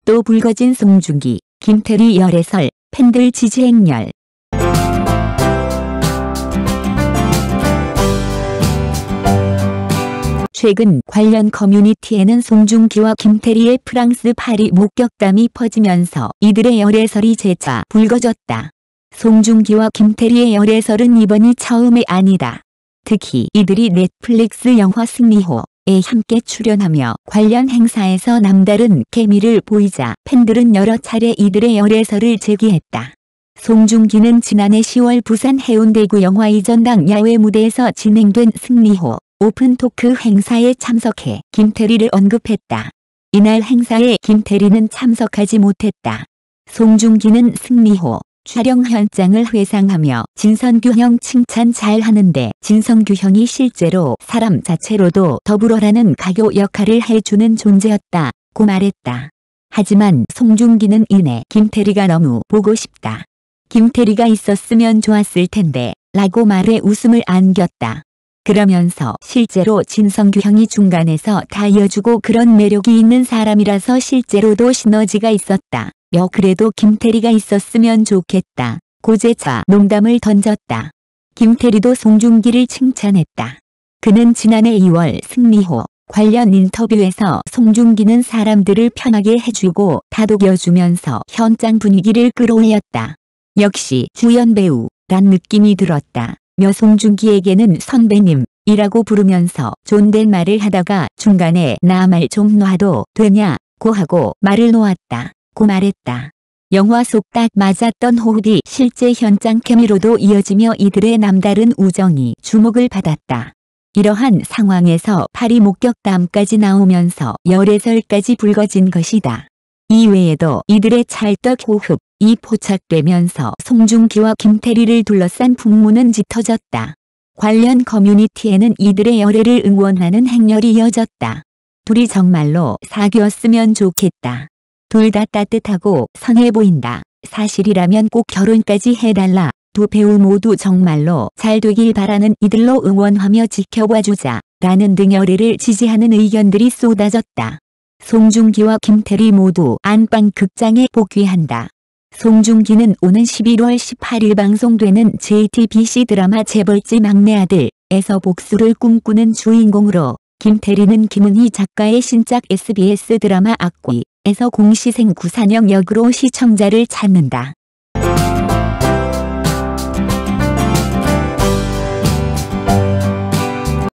또 불거진 송중기, 김태리 열애설, 팬들 지지 행렬. 최근 관련 커뮤니티에는 송중기와 김태리의 프랑스 파리 목격담이 퍼지면서 이들의 열애설이 재차 불거졌다. 송중기와 김태리의 열애설은 이번이 처음이 아니다. 특히 이들이 넷플릭스 영화 승리호에 함께 출연하며 관련 행사에서 남다른 케미를 보이자 팬들은 여러 차례 이들의 열애설을 제기했다. 송중기는 지난해 10월 부산 해운대구 영화 이전당 야외 무대에서 진행된 승리호 오픈토크 행사에 참석해 김태리를 언급했다. 이날 행사에 김태리는 참석하지 못했다. 송중기는 승리호 촬영 현장을 회상하며 진선규 형 칭찬 잘하는데 진선규 형이 실제로 사람 자체로도 더불어라는 가교 역할을 해주는 존재였다고 말했다. 하지만 송중기는 이내 김태리가 너무 보고 싶다. 김태리가 있었으면 좋았을 텐데 라고 말해 웃음을 안겼다. 그러면서 실제로 진성규 형이 중간에서 다 이어주고 그런 매력이 있는 사람이라서 실제로도 시너지가 있었다. 그래도 김태리가 있었으면 좋겠다. 고재차 농담을 던졌다. 김태리도 송중기를 칭찬했다. 그는 지난해 2월 승리호 관련 인터뷰에서 송중기는 사람들을 편하게 해주고 다독여주면서 현장 분위기를 끌어올렸다. 역시 주연 배우란 느낌이 들었다. 며 송중기에게는 선배님이라고 부르면서 존댓말을 하다가 중간에 나 말 좀 놔도 되냐고 하고 말을 놓았다. 고 말했다. 영화 속 딱 맞았던 호흡이 실제 현장 케미로도 이어지며 이들의 남다른 우정이 주목을 받았다. 이러한 상황에서 파리 목격담까지 나오면서 열애설까지 불거진 것이다. 이외에도 이들의 찰떡 호흡이 포착되면서 송중기와 김태리를 둘러싼 풍문은 짙어졌다. 관련 커뮤니티에는 이들의 열애를 응원하는 행렬이 이어졌다. 둘이 정말로 사귀었으면 좋겠다. 둘 다 따뜻하고 선해 보인다. 사실이라면 꼭 결혼까지 해달라. 두 배우 모두 정말로 잘 되길 바라는 이들로 응원하며 지켜봐주자. 라는 등 열애를 지지하는 의견들이 쏟아졌다. 송중기와 김태리 모두 안방 극장에 복귀한다. 송중기는 오는 11월 18일 방송되는 JTBC 드라마 재벌집 막내 아들에서 복수를 꿈꾸는 주인공으로, 김태리는 김은희 작가의 신작 SBS 드라마 악귀에서 공시생 구산영 역으로 시청자를 찾는다.